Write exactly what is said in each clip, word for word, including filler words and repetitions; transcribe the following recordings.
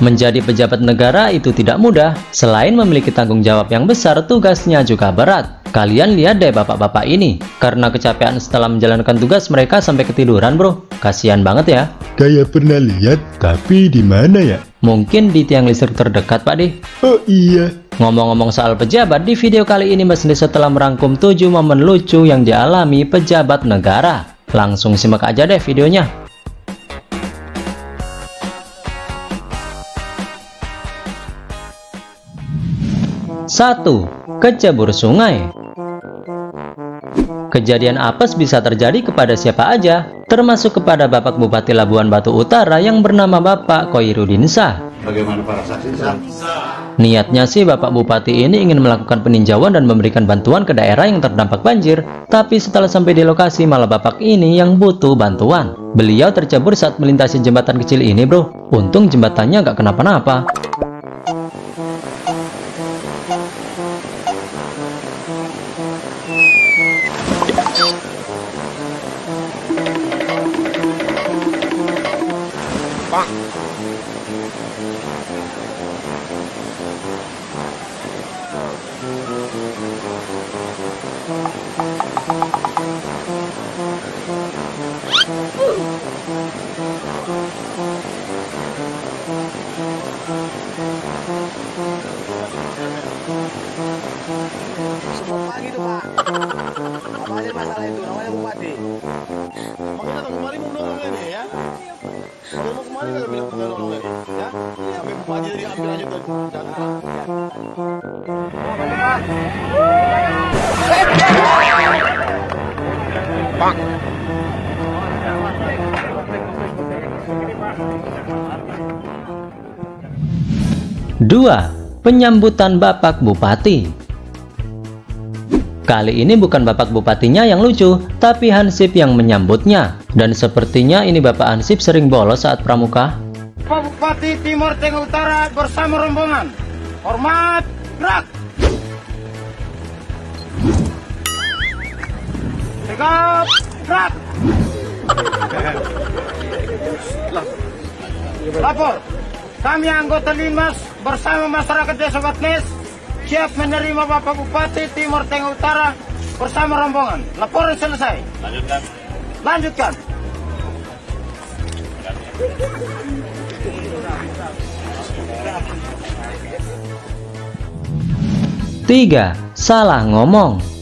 Menjadi pejabat negara itu tidak mudah. Selain memiliki tanggung jawab yang besar, tugasnya juga berat. Kalian lihat deh bapak-bapak ini. Karena kecapean setelah menjalankan tugas, mereka sampai ketiduran bro. Kasihan banget ya. Kayak pernah lihat, tapi di mana ya? Mungkin di tiang listrik terdekat Pak De. Oh iya. Ngomong-ngomong soal pejabat, di video kali ini Mas Deso telah merangkum tujuh momen lucu yang dialami pejabat negara. Langsung simak aja deh videonya. satu. Kecebur sungai. Kejadian apes bisa terjadi kepada siapa aja, termasuk kepada Bapak Bupati Labuan Batu Utara yang bernama Bapak Koirudin Shah. Bagaimana para saksi? Niatnya sih Bapak Bupati ini ingin melakukan peninjauan dan memberikan bantuan ke daerah yang terdampak banjir. Tapi setelah sampai di lokasi malah Bapak ini yang butuh bantuan. Beliau tercebur saat melintasi jembatan kecil ini bro. Untung jembatannya nggak kenapa-napa. Pagi itu Pak, apa aja masalah itu namanya Bupati. Makanya datang kemari menolong ini ya. Kalau mau kemari kan bilang menolong ini ya. Ini apa Bupati jadi ambil aja tuh. Jangan. Pak. Dua. Penyambutan Bapak Bupati. Kali ini bukan Bapak Bupatinya yang lucu, tapi Hansip yang menyambutnya. Dan sepertinya ini Bapak Hansip sering bolos saat pramuka. Pak Bupati Timur Tengah Utara bersama rombongan. Hormat, gerak. Tegap, gerak. Lapor. Kami anggota Linmas bersama masyarakat Desa Watnes siap menerima Bapak Bupati Timur Tengah Utara bersama rombongan. Laporan selesai. Lanjutkan. Lanjutkan. Tiga. Salah ngomong.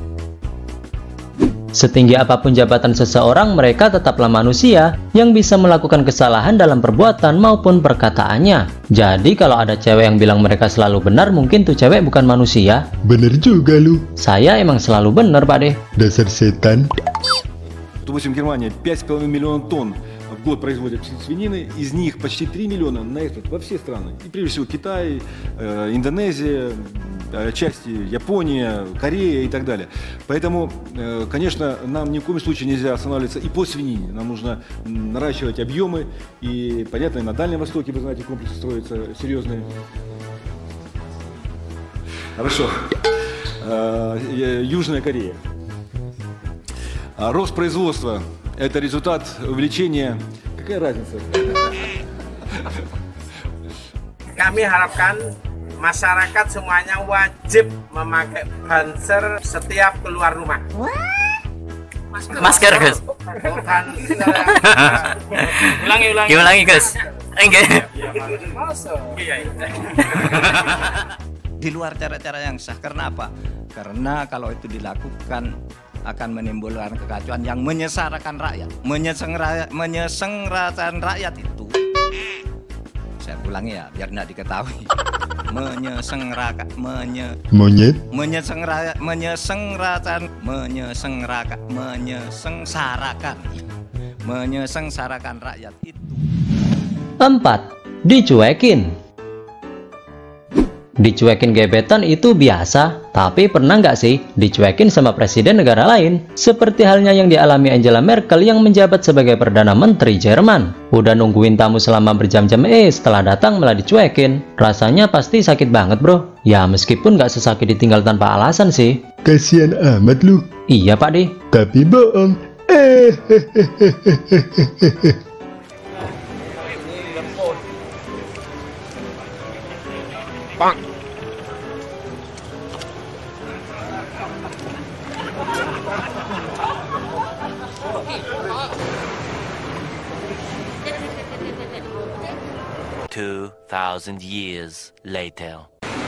Setinggi apapun jabatan seseorang, mereka tetaplah manusia yang bisa melakukan kesalahan dalam perbuatan maupun perkataannya. Jadi kalau ada cewek yang bilang mereka selalu benar, mungkin tuh cewek bukan manusia. Bener juga lu. Saya emang selalu benar Pak De. Dasar setan. Допустим, Германия пять с половиной миллионов тонн в год производит свинины, из них почти три миллиона на экспорт во все страны. И прежде всего Китай, э, Индонезия, э, части Япония, Корея и так далее. Поэтому, э, конечно, нам ни в коем случае нельзя останавливаться и по свинине. Нам нужно наращивать объемы. И, понятно, и на Дальнем Востоке, вы знаете, комплексы строятся серьезные. Хорошо. Э, Южная Корея. А рост производства – это результат увеличения. Какая разница? Kami harapkan masyarakat semuanya wajib memakai banser setiap keluar rumah. Masker, Masker Gus. Bukan. ulangi, ulangi. Ulangi Gus. Enggak. Di luar cara-cara yang sah. Karena apa? Karena kalau itu dilakukan akan menimbulkan kekacauan yang menyesarakan rakyat. Menyeseng- menyesenggarakan rakyat itu, saya ulangi ya biar tidak diketahui. Menyesenggarakan menye Monyet. menyesenggara menyesenggarakan menyesenggarakan menyesengsarakan menyesengsarakan rakyat itu. Empat. Dicuekin. Dicuekin gebetan itu biasa, tapi pernah nggak sih dicuekin sama presiden negara lain? Seperti halnya yang dialami Angela Merkel yang menjabat sebagai Perdana Menteri Jerman. Udah nungguin tamu selama berjam-jam, eh setelah datang malah dicuekin. Rasanya pasti sakit banget bro. Ya meskipun nggak sesakit ditinggal tanpa alasan sih. Kasian amat lu. Iya Pak De. Tapi bohong. Eh. Bang. Two thousand years later.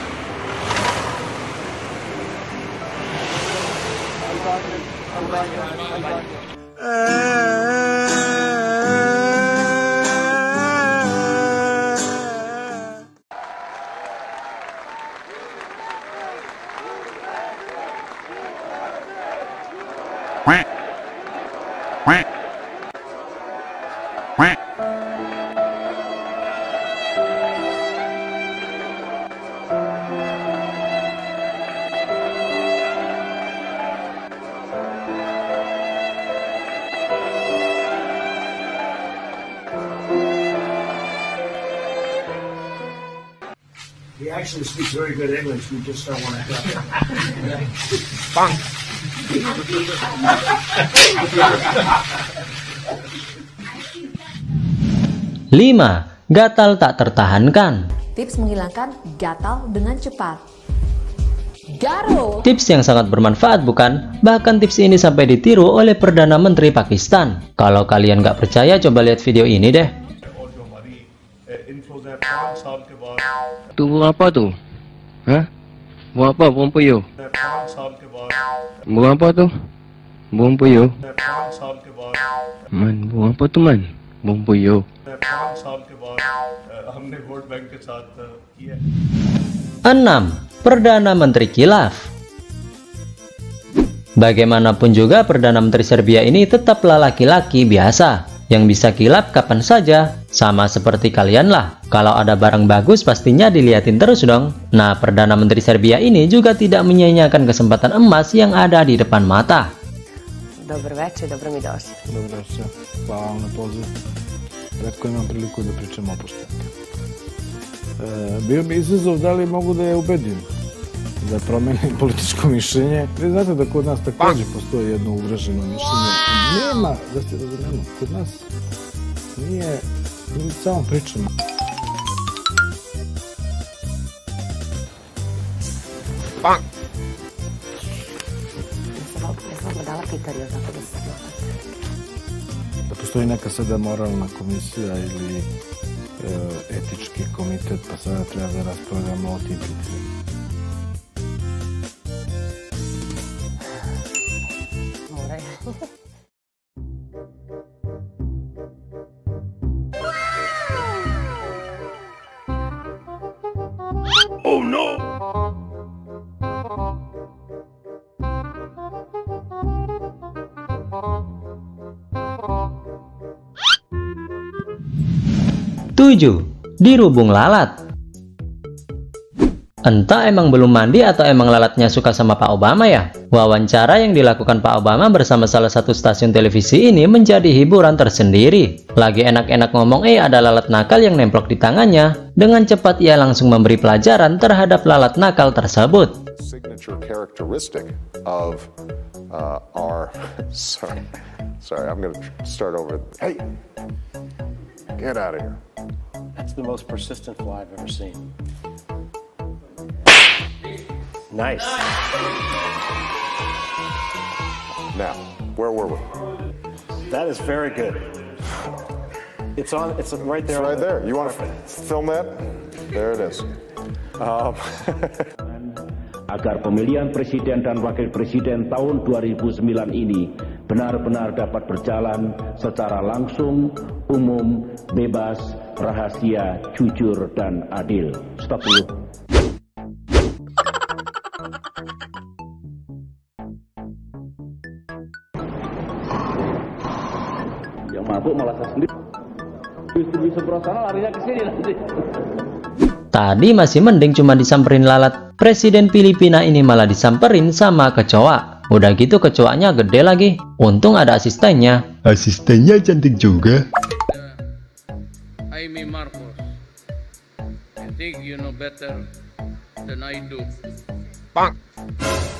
He actually speaks very good English. We just don't want to help him. Bang. lima. Gatal tak tertahankan. Tips menghilangkan gatal dengan cepat. Garo. Tips yang sangat bermanfaat bukan? Bahkan tips ini sampai ditiru oleh Perdana Menteri Pakistan. Kalau kalian nggak percaya, coba lihat video ini deh. Tuh apa tuh? Hah? Buang apa? Buang puyuh? Buang apa tuh? Buang puyuh? Man, buang apa tuh man? Buang puyuh. enam. Perdana Menteri Kilaf. Bagaimanapun juga Perdana Menteri Serbia ini tetaplah laki-laki biasa yang bisa kilap kapan saja, sama seperti kalian lah. Kalau ada barang bagus pastinya diliatin terus dong. Nah, Perdana Menteri Serbia ini juga tidak menyia-nyiakan kesempatan emas yang ada di depan mata. Dobar večer, dobro mi došli. Dobro večer, hvala vam na pozivu. Retko imam priliku da pričam o poštenju. E, bio mi izazov da li mogu da je ubedim da promenim političko mišljenje. Vi znate da kod nas također postoji jedno uvreženo mišljenje. Nema, da se razumemo, kod nas nije, mi samo pričamo. Bang. Da postoji neka sada moralna komisija ili e, etički komitet, pa sada treba da raspravljamo o tim pitanjima. Oh no! tujuh. Dirubung lalat. Entah emang belum mandi atau emang lalatnya suka sama Pak Obama ya? Wawancara yang dilakukan Pak Obama bersama salah satu stasiun televisi ini menjadi hiburan tersendiri. Lagi enak-enak ngomong, eh ada lalat nakal yang nemplok di tangannya. Dengan cepat ia langsung memberi pelajaran terhadap lalat nakal tersebut. Signature characteristic of uh, our sorry, sorry, I'm gonna start over. Hey, get out of here. That's the most persistent fly I've ever seen. Nice. Now, where were we? That is very good. It's on. It's right there. It's right there. You want to film that? There it is. Um, agar pemilihan presiden dan wakil presiden tahun dua ribu sembilan ini benar-benar dapat berjalan secara langsung, umum, bebas, rahasia, jujur, dan adil. Stop dulu. Yang mabuk malah saya sendiri. Di seberang sana larinya ke sini nanti. Tadi masih mending cuma disamperin lalat. Presiden Filipina ini malah disamperin sama kecoa. Udah gitu kecoanya gede lagi. Untung ada asistennya. Asistennya cantik juga. Jaime Marcos. I think you know better than I do. Bang.